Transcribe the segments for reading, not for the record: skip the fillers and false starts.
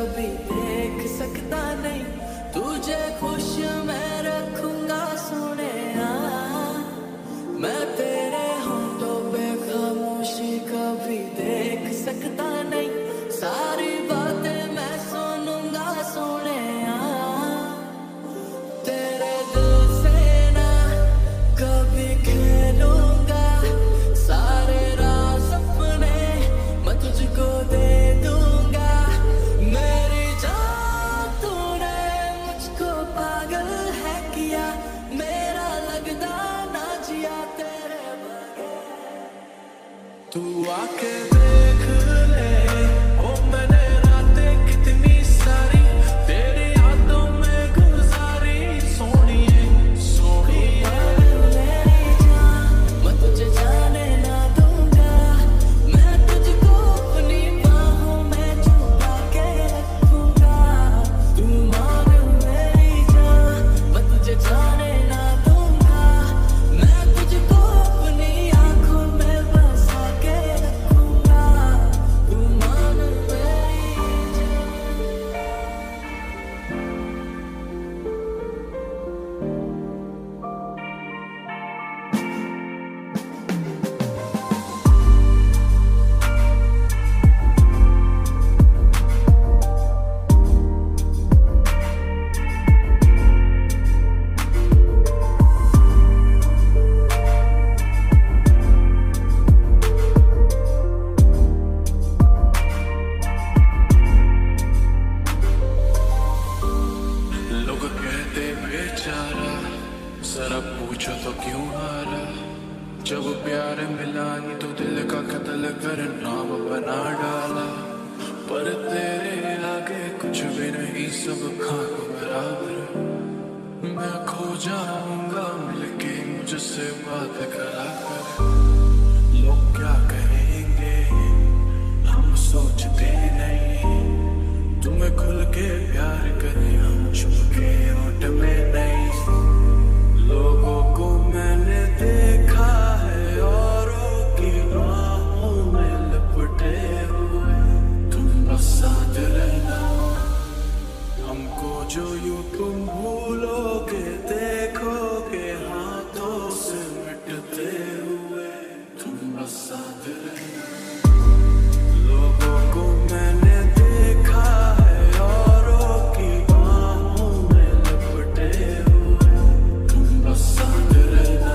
कभी देख सकता नहीं, तुझे खुश मैं रखूंगा सोने। मैं तेरे होंठों पे खामोशी कभी देख सकता नहीं, सारी बातें मैं सुनूंगा सोने। तेरे दिल से ना कभी खेलूंगा, सारे राज अपने मैं तुझको दे दूंगा। मेरी जान तूने मुझको पागल है किया, मेरा लगदा ना जिया तेरे बगैर। तू आके देख ले ओ मैंने रातें कितनी सारी तेरी यादों में गुजारी। सोनिए सोनिए मेरी जान, मैं तुझे जाने ना दूंगा, मैं तुझको अपनी बाहों में छुपा के रखूंगा। तू मान मेरी जान, मैं तुझे जाने ना दूंगा, मैं तुझको अपनी आंखों में बसा के रखूंगा। तू मान मेरी जान। लोग कहते बेचारा, जरा पूछो तो क्यों हारा। जब प्यार मिला ही तो दिल का कत्ल कर नाम बना डाला। पर तेरे आगे कुछ भी नहीं, सब खाक बराबर। मैं खो जाऊंगा मिलके मुझसे बात करा कर। लोग क्या कहेंगे हम सोचते नहीं, तुम्हें खुल के प्यार करें हम छुप के होठ में नहीं। लोगों को मैंने देखा है औरों की बाहों में लिपटे हुए, तुम बस साथ रहना। हमको जो यूं तुम भूलोगे देखोगे हाथों से मिटते हुए, तुम बस साथ रहना। लोगों को मैंने देखा है औरों की बाहों में लिपटे हुए, तुम बस साथ रहना।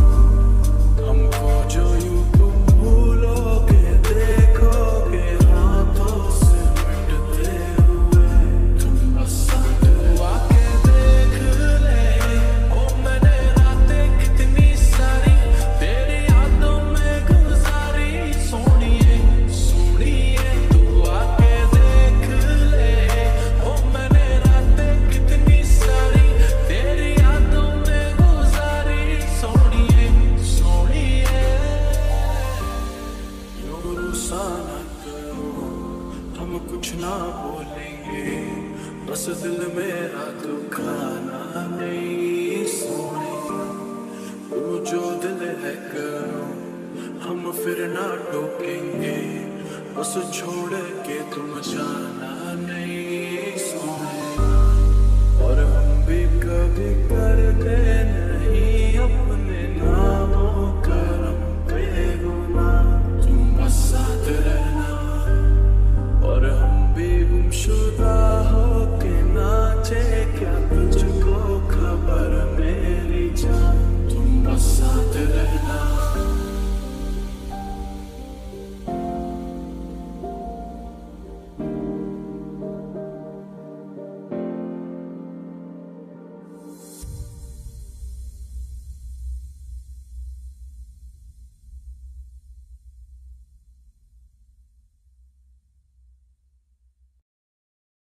हमको जो यूं तुम भूलोगे देखोगे हाथों से मिटते हुए, तुम बस साथ रहना। आके देख ले ओ मैंने रातें कितनी सारी तेरी यादों में गुजारी। सोनिए सोनिए तू आके देख ले ओ मैंने रातें कितनी सारी तेरी यादों में गुजारी। सोनिए सोनिए यूं गुस्सा ना करो, हम कुछ ना बोलेंगे, बस दिल मेरा दुखाना नहीं। सोने तू जो दिल है करो, हम फिर ना टोकेंगे, बस छोड़ के तुम जाना